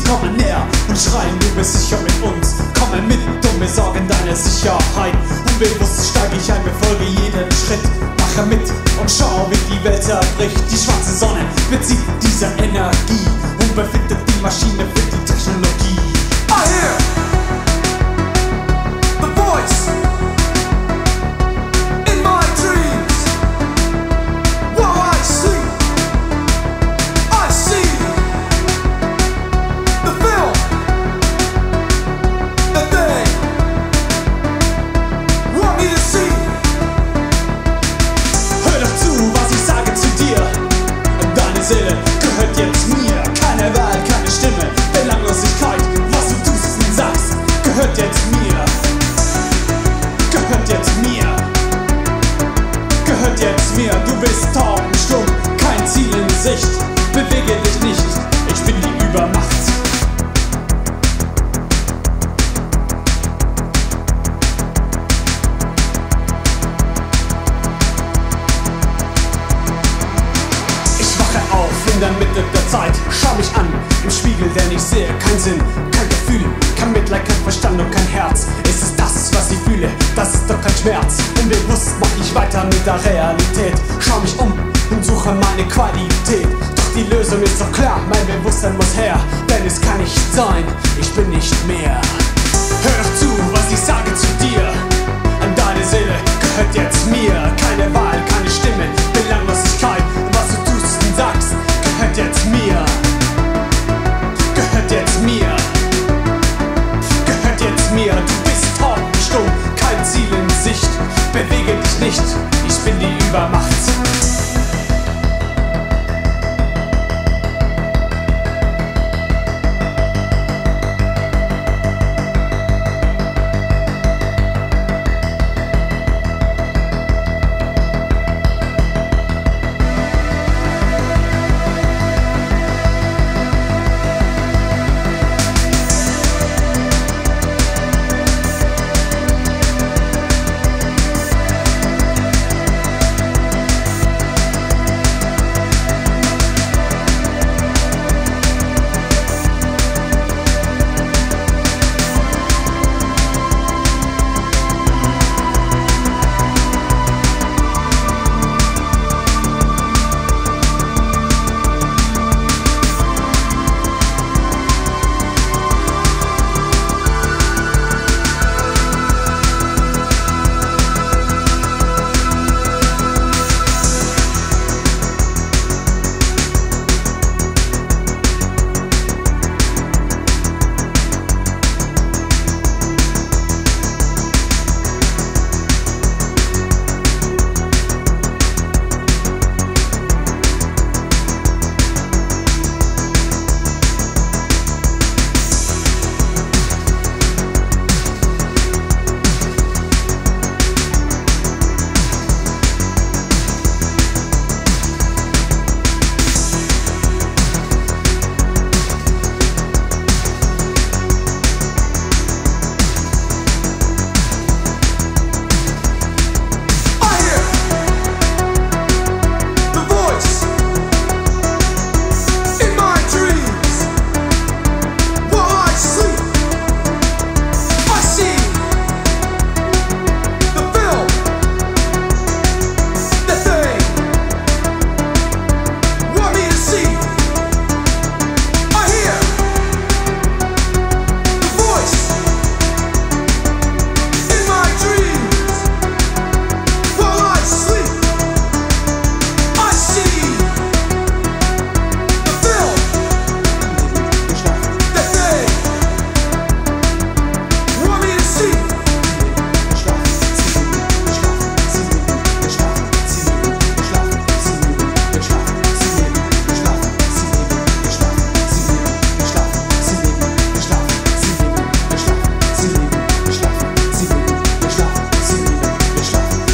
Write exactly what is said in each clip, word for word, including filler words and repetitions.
kommen näher und schreien, du bist sicher mit uns. Komme mit und wir sorgen deine Sicherheit. Unbewusst steige ich ein, befolge jeden Schritt. Mache mit und schau, wie die Welt zerbricht. Die schwarze Sonne bezieht diese Energie und befindet die Maschine für die Technologie. I hear the voice in my dreams. While I sleep, I see the film that they want me to see. Hör doch zu, was ich sage zu dir. Deine Seele gehört jetzt mir. Keine Wahl, keine Stimme, Belanglosigkeit. Was du tust und sagst, gehört jetzt mir. Gehört jetzt mir. Gehört jetzt mir. Du bist taub und stumm, kein Ziel in Sicht. Bewege dich nicht, ich bin die Übermacht. In der Mitte der Zeit, schau mich an, im Spiegel, denn ich sehe keinen Sinn, kein Gefühl, kein Mitleid, kein Verstand und kein Herz. Ist es das, was ich fühle, das ist doch kein Schmerz. Unbewusst mach ich weiter mit der Realität. Schau mich um und suche meine Qualität. Doch die Lösung ist doch klar, mein Bewusstsein muss her, denn es kann nicht sein, ich bin nicht mehr. Hör doch zu, was ich sage zu dir. An deine Seele gehört jetzt mir. Keine Wahl, keine Stimme, Belanglosigkeit. Was du tust und sagst, gehört jetzt mir. Gehört jetzt mir. Gehört jetzt mir. Du bist taub und stumm, kein Ziel in Sicht. Bewege dich nicht, ich bin die Übermacht.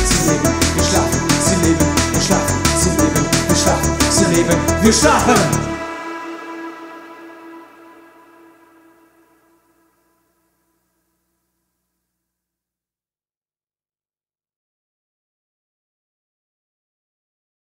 Wir schlafen.